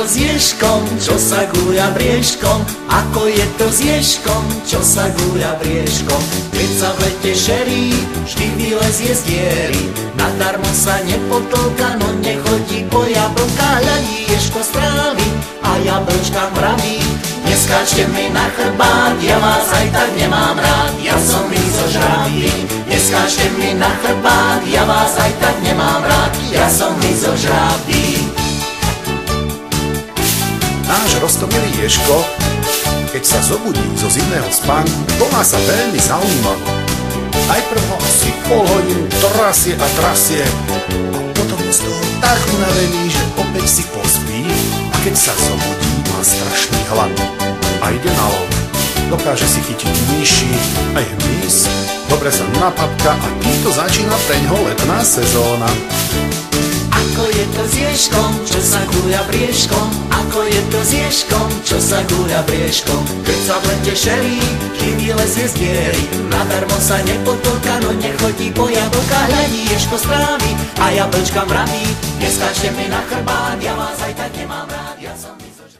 to s ježkom, čo sa gúľa briežkom? Ako je to s ježkom, čo sa gúľa briežkom? Keď sa v lete šerí, vždy vylezie z diery. Nadarmo sa nepotolka, no nechodí po jablka. Hľadí ježko z trávy a jablčka mraví. Neskáčte mi na chrbát, ja vás aj tak nemám rád, ja som mizožravý. Neskáčte mi na chrbát, ja vás aj tak nemám rád, ja som mizožravý. Náš roztomilý ježko, keď sa zobudí zo zimného spánku, koná sa veľmi zaujímavo. Najprv ho asi pol hodinu trasie a trasie, a potom z toho tak unavený, že opäť si pospí, a keď sa zobudí, má strašný hlad a ide na lov. Dokáže si chytiť myši aj hmyz, dobre sa napapka a týmto začína preňho letná sezóna. Ako je to s ježkom, čo sa gúľa briežkom? Ako je to s ježkom, čo sa gúľa briežkom? Keď sa v lete šerí, vždy vylezie z diery. Nadarmo sa nepotolka, no nechodí po jablka. Hľadí ježko z trávy a jablčka mraví. Neskáčte mi na chrbát, ja vás aj tak nemám rád, ja som mizožravý.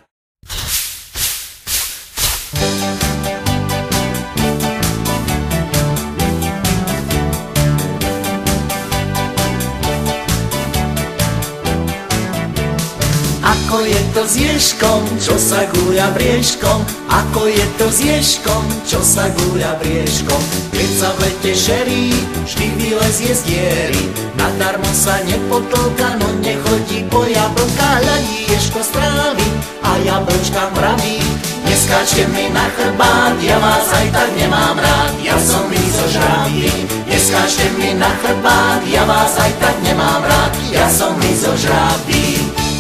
Ako je to s ježkom, čo sa gúľa briežkom? Ako je to s ježkom, čo sa gúľa briežkom? Keď sa v lete šerí, vždy vylezie z diery. Nadarmo sa nepotolka, no nechodí po jablka. Hľadí ježko z trávy a jablčka mraví. Neskáčte mi na chrbát, ja vás aj tak nemám rád, ja som mizožravý. Neskáčte mi na chrbát, ja vás aj tak nemám rád, ja som mizožravý.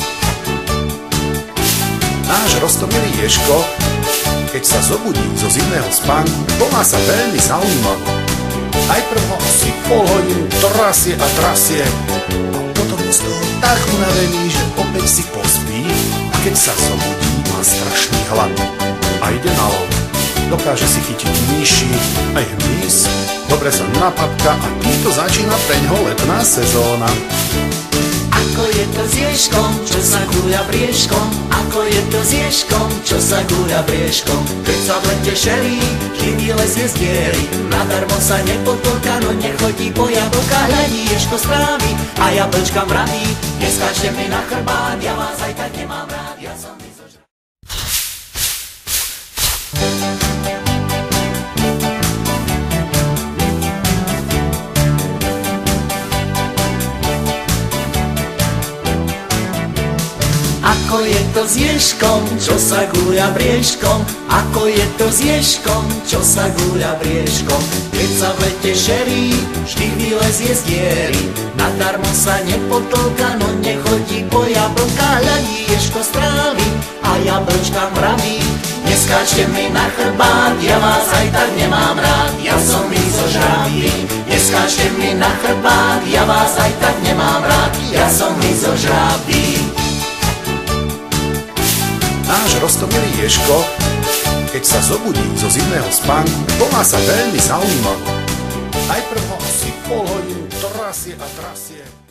Náš roztomilý ježko, keď sa zobudí zo zimného spánku, koná sa veľmi zaujímavo. Najprv ho asi pol hodinu trasie a trasie, a potom z toho tak unavený, že opäť si pospí, a keď sa zobudí, má strašný hlad a ide na lov. Dokáže si chytiť myši aj hmyz, dobre sa napapka a týmto začína preňho letná sezóna. Ako je to s ježkom, čo sa gúľa briežkom? Ako je to s ježkom, čo sa gúľa briežkom? Keď sa v lete šerí, vždy vylezie z diery. Nadarmo sa nepotolka, no nechodí po jablka. Hľadí ježko z trávy a jablčka mraví. Neskáčte mi na chrbát, ja vás aj tak nemám rád, ja som mizožravý. Ako je to s ježkom, čo sa gúľa briežkom? Ako je to s ježkom, čo sa gúľa briežkom? Keď sa v lete šerí, vždy vylezie z diery. Nadarmo sa nepotolka, no nechodí po jablka. Hľadí ježko z trávy a jablčka mraví. Neskáčte mi na chrbát, ja vás aj tak nemám rád, ja som mizožravý. Neskáčte mi na chrbát, ja vás aj tak nemám rád, ja som mizožravý. Náš roztomilý ježko, keď sa zobudí zo zimného spánku, koná sa veľmi zaujímavo. Najprv ho asi pol hodinu trasie a trasie.